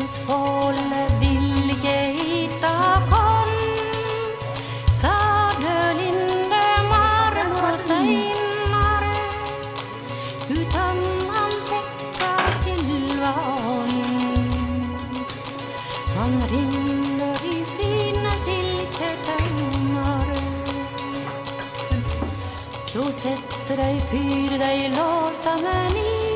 Rosens fulle vilje hitta kom, Söderlinde marmor och stenar, utan han täcka sylvan. Han rinner i sina silketömmar. Så sätter dig, fyr dig, låsamen i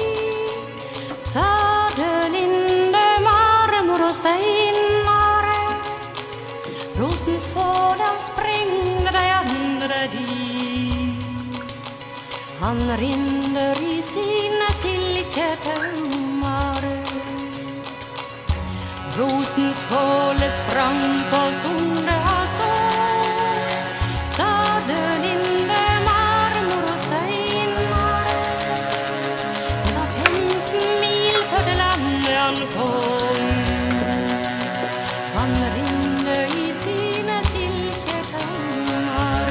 Söderlinde marmor och stenar. Rosens fådan sprängde dig andra dit. Han rinner i sina silketömmar. Rosens fåle sprang på sonde så. Söderlinde marmor och stenar. Det var 15 mil för det landet han kom. Han ringde i sina silketömmar.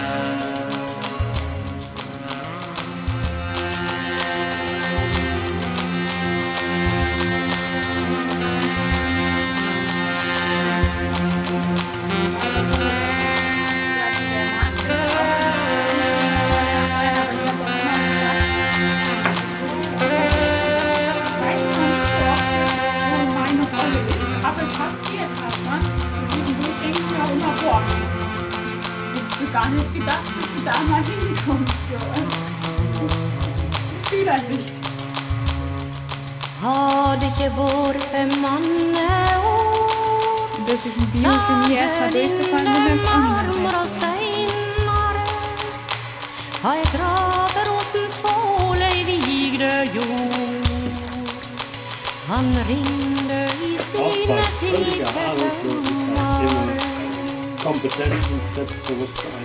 Gar nicht gedacht, dass du da mal hinkommst. Spielersicht. Hade ikke vært for mange år, Das ist ein Biochemie extra durchgefallen mit dem marmor og steiner, har jeg gravet rosens fåle i vigde jord. Han ringde i sine silketömmar. Kompetenzen, Selbstbewusstsein.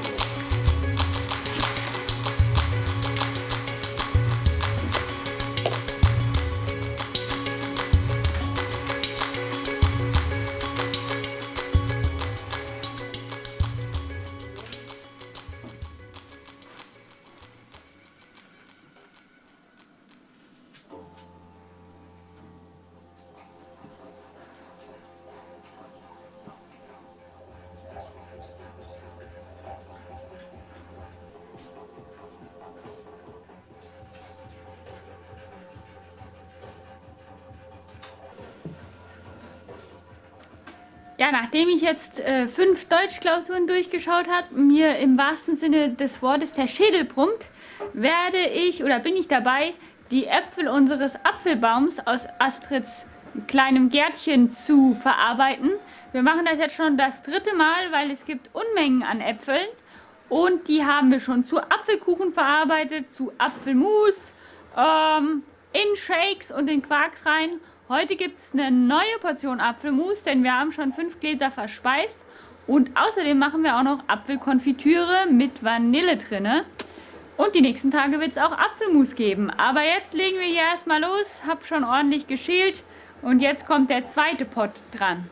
Ja, nachdem ich jetzt 5 Deutschklausuren durchgeschaut habe, mir im wahrsten Sinne des Wortes der Schädel brummt, bin ich dabei, die Äpfel unseres Apfelbaums aus Astrids kleinem Gärtchen zu verarbeiten. Wir machen das jetzt schon das 3. Mal, weil es gibt Unmengen an Äpfeln und die haben wir schon zu Apfelkuchen verarbeitet, zu Apfelmus, in Shakes und in Quarks rein. Heute gibt es eine neue Portion Apfelmus, denn wir haben schon 5 Gläser verspeist. Und außerdem machen wir auch noch Apfelkonfitüre mit Vanille drinne. Und die nächsten Tage wird es auch Apfelmus geben. Aber jetzt legen wir hier erstmal los, hab schon ordentlich geschält. Und jetzt kommt der zweite Pott dran.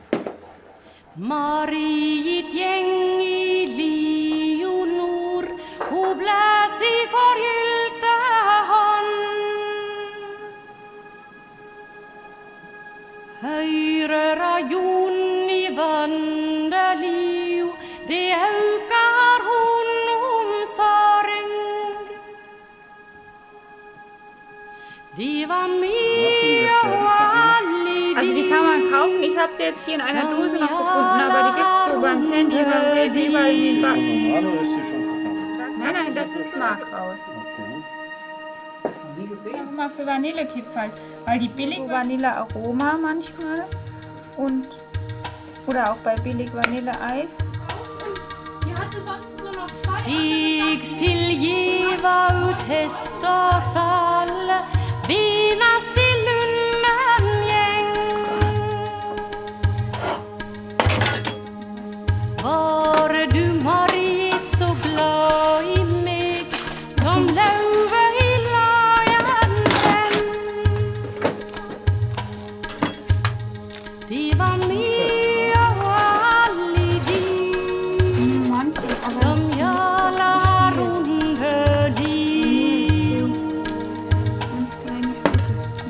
Marit gjengi lionor, hun blæs i forgylte hånd. Høyrer jon i vandeliv, det aukar hon omsorg. De var mye og alle Also die kann man kaufen. Ich habe sie jetzt hier in einer Dose noch gefunden, aber die gibt es so beim Candy, beim Baby, überall in den Backen. Normale ist sie schon verkauft. Nein, nein, das ist Markraus. Okay. Einfach mal für Vanillekipferl, weil die billig Vanillearoma manchmal und oder auch bei billig Vanilleeis. Die hatte sonst nur noch 2. Ich siljiva ut hest og sal, vinast i lunden gjeng. Var du Marit så glad i meg, som løve i lajen den. De var mye og alle de, som jeg lar under de. Ganz kleine Stücke.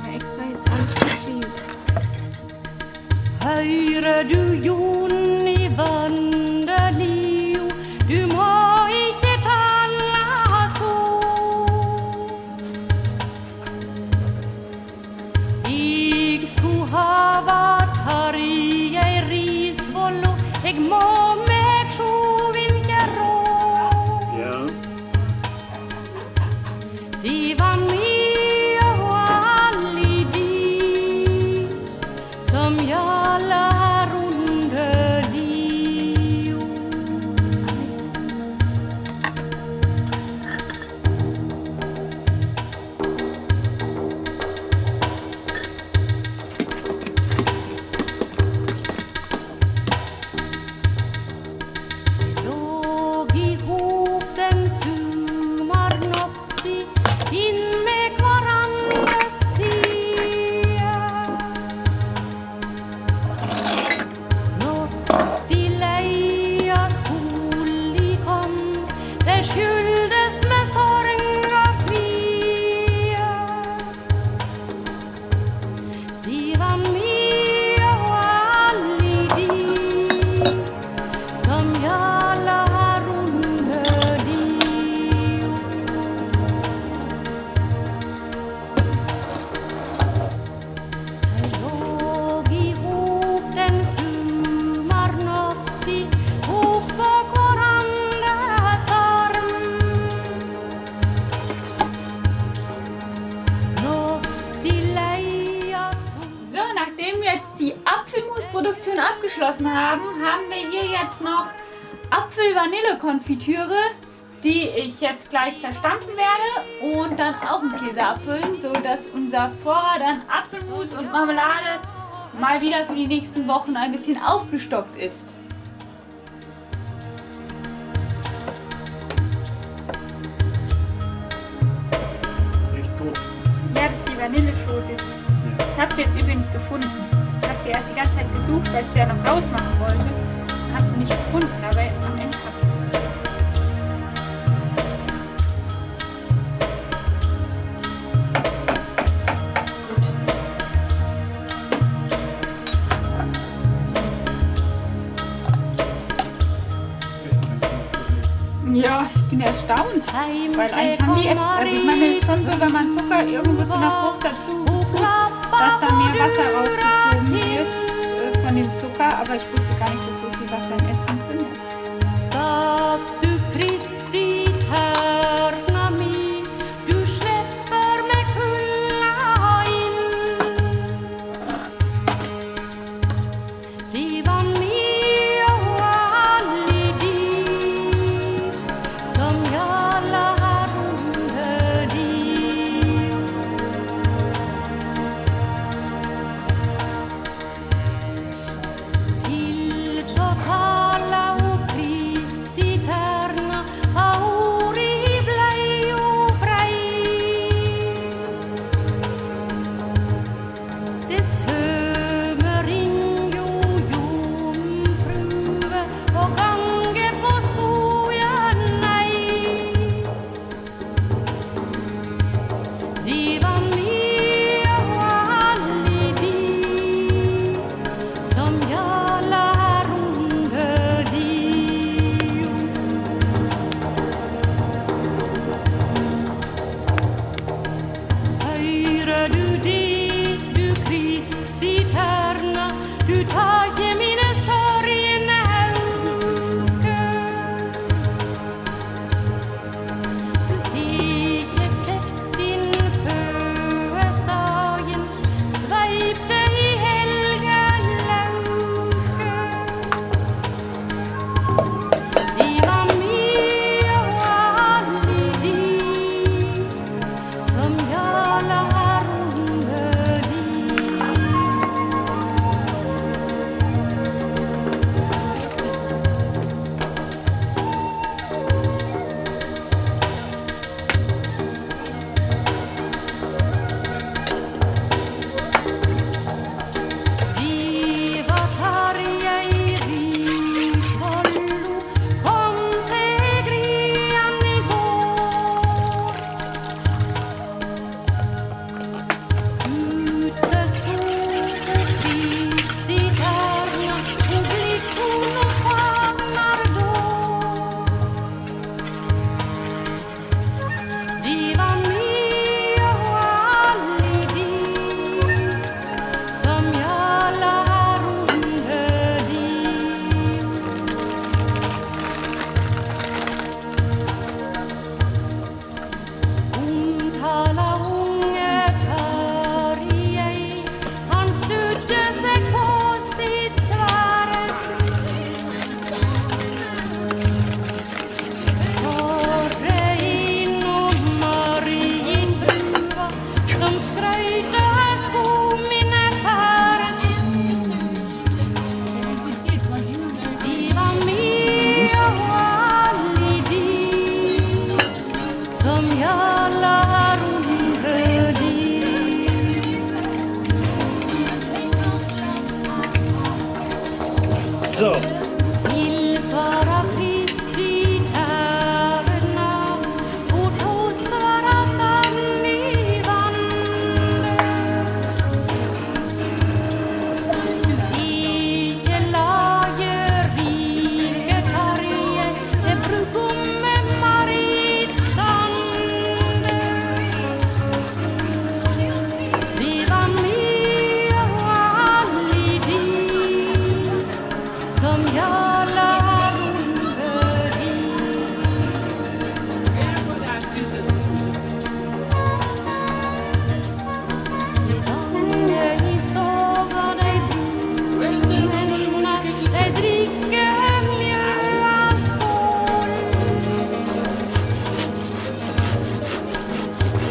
beskyldest med sorg och kvier. De var med och aldrig de som jag la under liv. Här låg ihop den sommarnatt ihop på varandras arm. Något i leia som So, nachdem wir jetzt die Apfelmusproduktion abgeschlossen haben, haben wir hier jetzt noch Apfel-Vanille-Konfitüre, die ich jetzt gleich zerstampfen werde und dann auch im Käse abfüllen, sodass unser Vorrat an Apfelmus und Marmelade mal wieder für die nächsten Wochen ein bisschen aufgestockt ist. Riecht gut. Ja, das ist die Vanilleschote. Ich habe sie jetzt übrigens gefunden. Ich habe sie erst die ganze Zeit gesucht, weil ich sie ja noch rausmachen wollte. Habe sie nicht gefunden, aber am Ende habe ich sie. Ja, ich bin erstaunt, weil eigentlich haben die, also ich meine, es ist schon so, wenn man Zucker irgendwo zu einer Frucht dazu tut, dass da mehr Wasser rausgezogen wird von dem Zucker, aber ich wusste gar nicht, dass so viel Wasser im Essen drin ist. Stad du Kristi härna min, du släpper mig fulla in. De var med och aldrig de som jag la under liv. Till så tala och Kristi tärna aur i blei och frej. Det sömer in jomfrue och gange på skogen nej. De var med och aldrig de som jag lär under liv. Høyre du det, du Kristi tärna, du tager mine sorgene auke. Du ikke sett din fødselsdagen, sveipte i helgelauke. De var med og aldrig de som jeg lær under liv. De var tarja i risvollo, kom segrian i går. Ute stod Kristi tärna och blicken och famnar då. De var med och aldrig de som jag lär under liv. Omtala unge Tarjei, han stødde seg på sitt svärd. Torre inom Marienbrua, som skrøyte skomine färd. De var med og aldrig de som jag lär under liv. So, Till svara Kristi tärna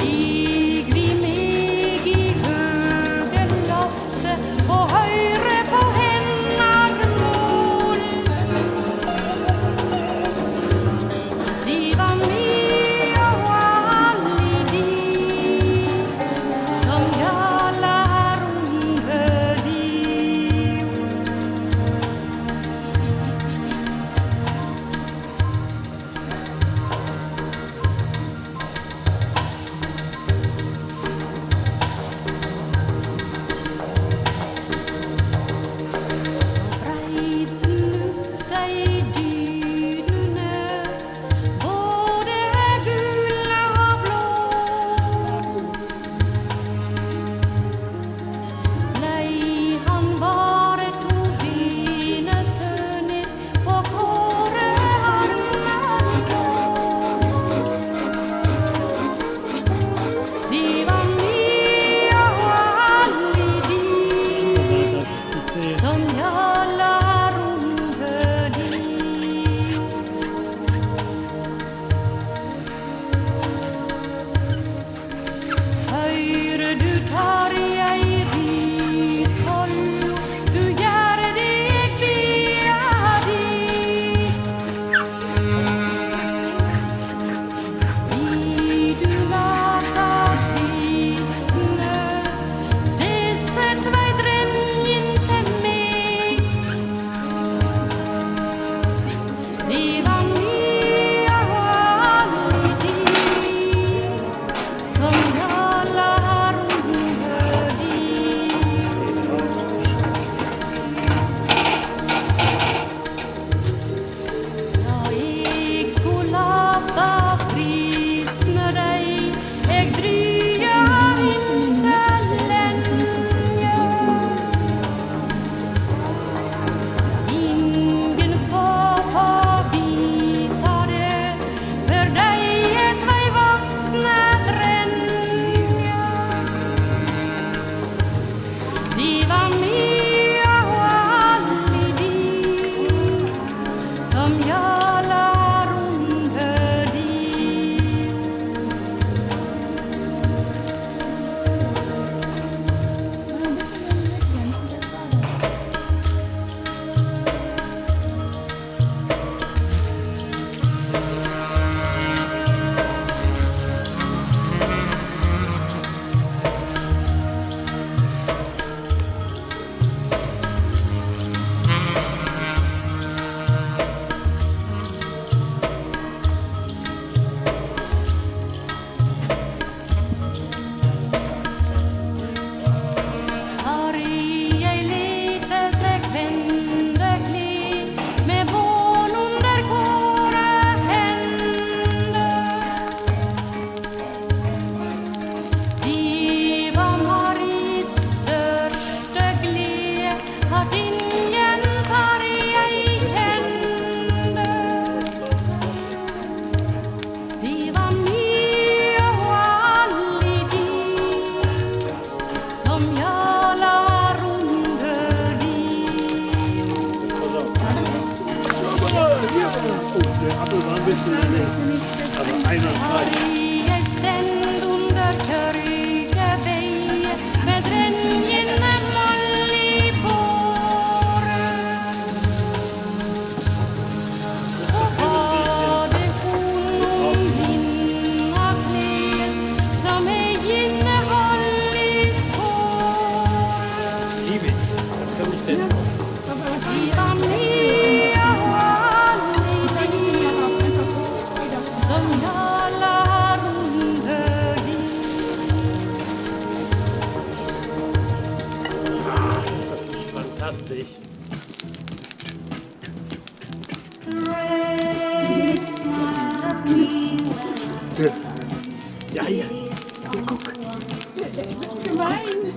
Stig vi meg i høge loftet og høyre på hennar mål. Vi var med og alle de som jalar under liv. Fantastisch. Ja, hier. Guck. Gemein.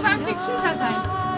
20 süßer sein.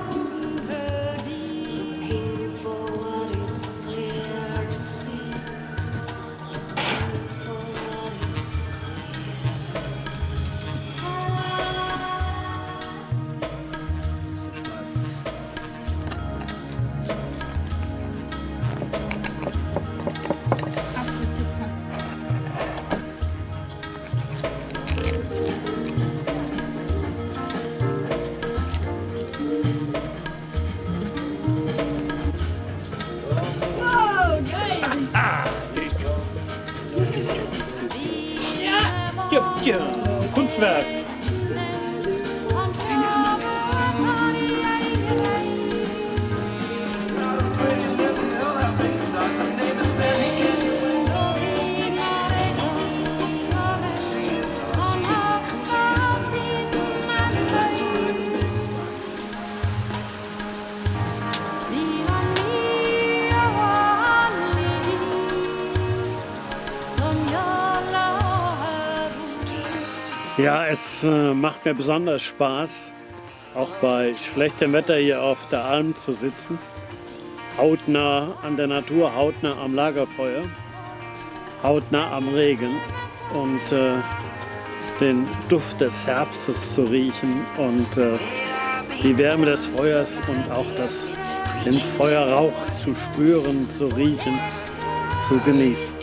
Ja, Kunstwerk. Ja, es macht mir besonders Spaß, auch bei schlechtem Wetter hier auf der Alm zu sitzen. Hautnah an der Natur, hautnah am Lagerfeuer, hautnah am Regen und den Duft des Herbstes zu riechen und die Wärme des Feuers und auch den Feuerrauch zu spüren, zu riechen, zu genießen.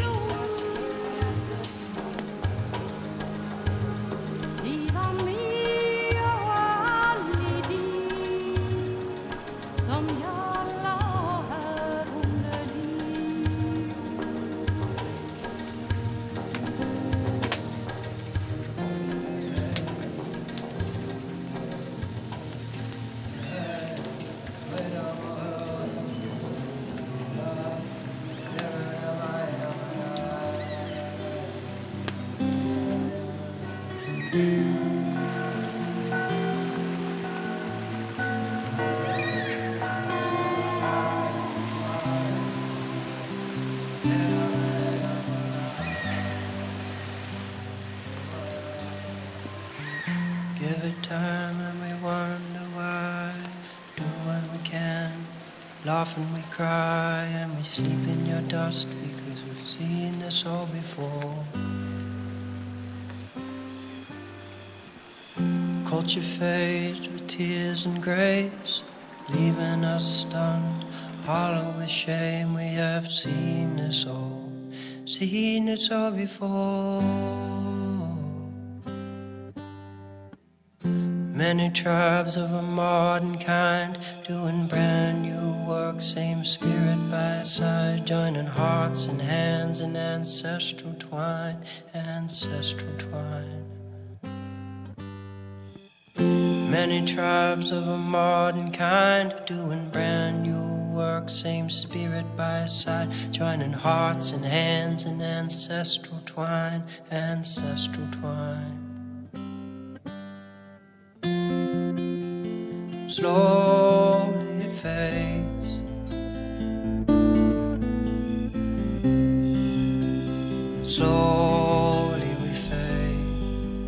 Give it time and we wonder why. Do what we can, laugh and we cry, and we sleep in your dust because we've seen this all before. Culture fades with tears and grace, leaving us stunned, hollow with shame. We have seen this all before. Many tribes of a modern kind, doing brand new work, same spirit by side, joining hearts and hands in ancestral twine, ancestral twine. Many tribes of a modern kind, doing brand new work, same spirit by side, joining hearts and hands in ancestral twine, ancestral twine. Slowly it fades, slowly we fade,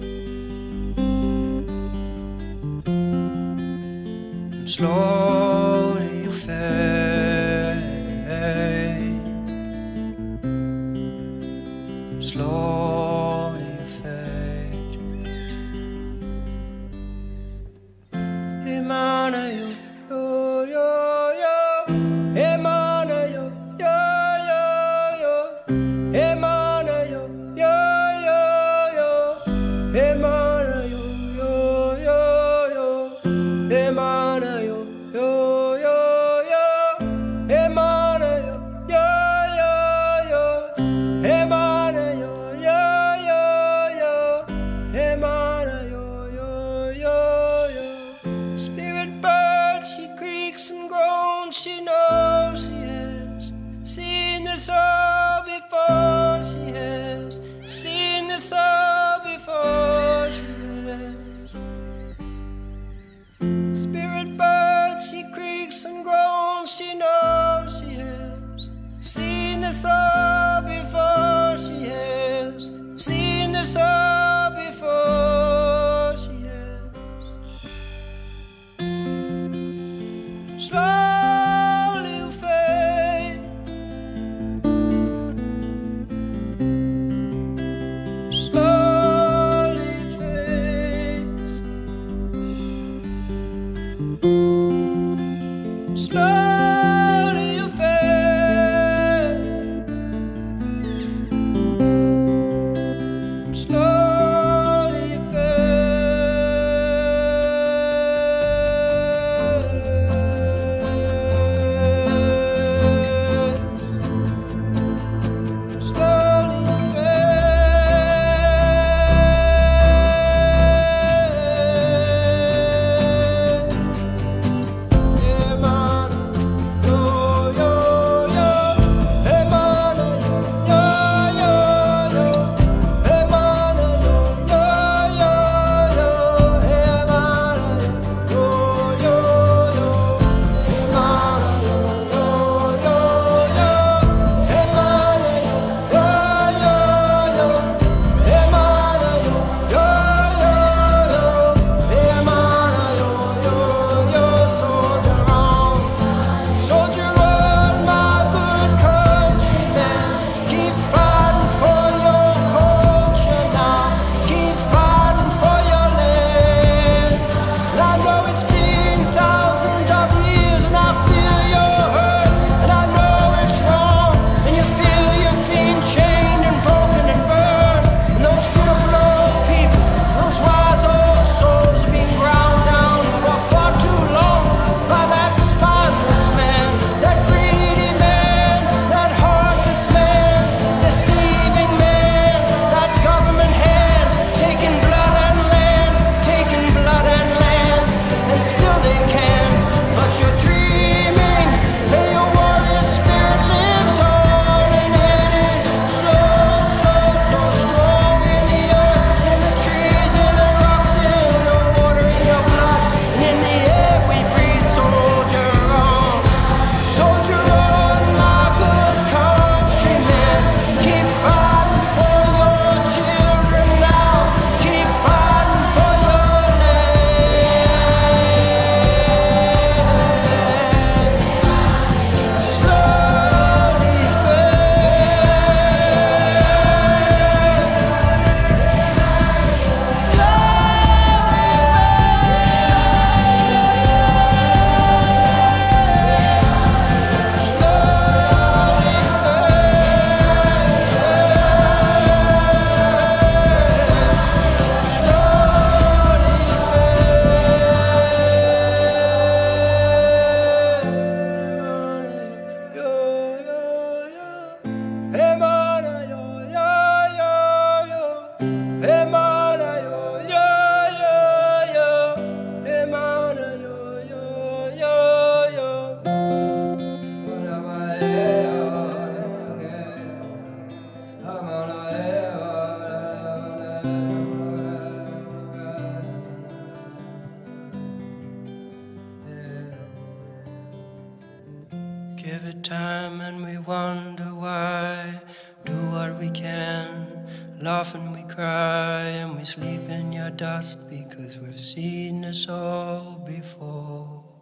slowly you fade, slowly you fade. Emana yo, yo, yo, yo. Emana yo, yo, yo, yo. Emana yo, yo, yo, yo. Emana yo, yo, yo, yo. Emana yo, yo, give it time and we wonder why. Do what we can, laugh and we cry, and we sleep in your dust because we've seen this all before.